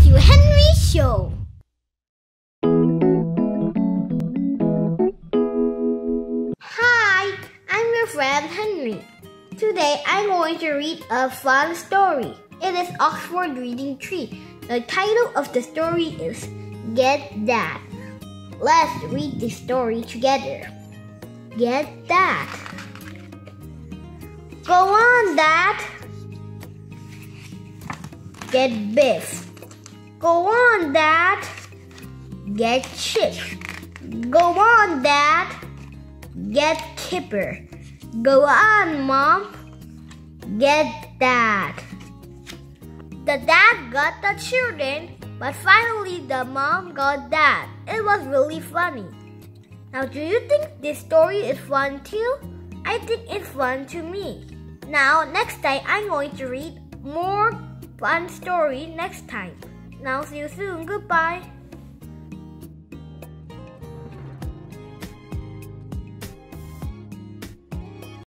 to Henry's show. Hi, I'm your friend Henry. Today I'm going to read a fun story. It is Oxford Reading Tree. The title of the story is Get Dad. Let's read the story together. Get Dad. Go on, Dad. Get Biff. Go on, Dad. Get Chip. Go on, Dad. Get Kipper. Go on, Mom. Get Dad. The dad got the children, but finally the mom got Dad. It was really funny. Now, do you think this story is fun too? I think it's fun to me. Now, next time I'm going to read more fun story next time. Now, see you soon. Goodbye.